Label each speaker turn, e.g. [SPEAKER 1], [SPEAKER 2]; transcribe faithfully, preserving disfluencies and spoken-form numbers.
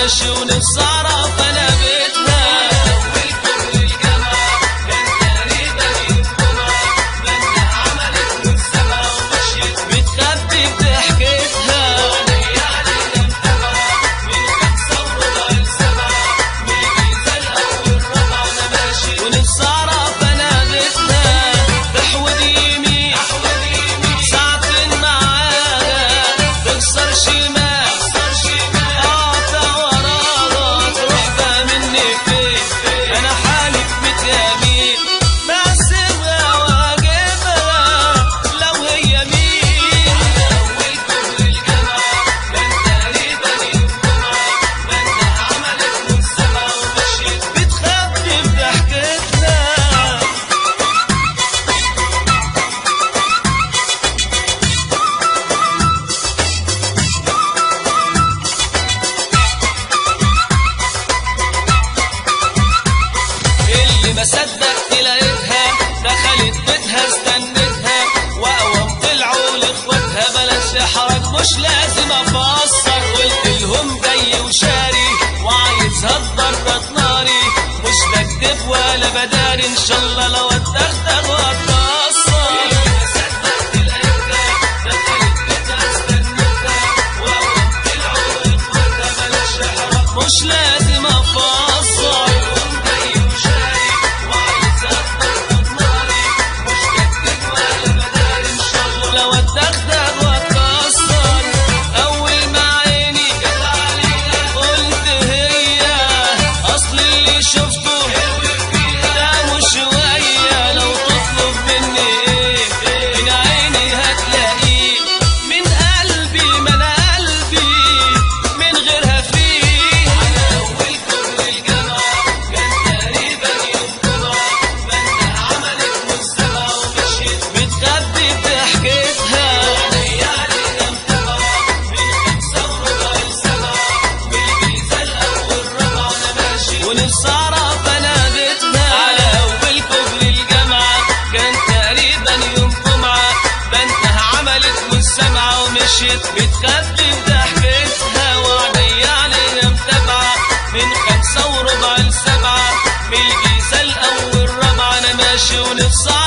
[SPEAKER 1] ماشي ونفسي اعرف انا بيتها. ما صدقت لقيتها دخلت بيتها استنتها واقوم طلعوا لاخواتها بلاش احرج مش لازم افسر. قلت لهم جاي وشاري وعايزها تبرد ناري مش بكدب ولا بداري ان شاء الله لو اتدغدغ واتكسر. ما صدقت لقيتها دخلت بيتها استنتها واقوم طلعوا لاخواتها بلاش احرج مش لازم افسر. ونفسي اعرف انا بيتها على اول كوبري الجامعه كان تقريبا يوم جمعه بنتها عملت مش سامعه ومشيت بتخبي بضحكتها وعينيا عليها متابعه من خمسه وربع لسبعه من الجيزه الاول رابعه انا ماشي ونفسي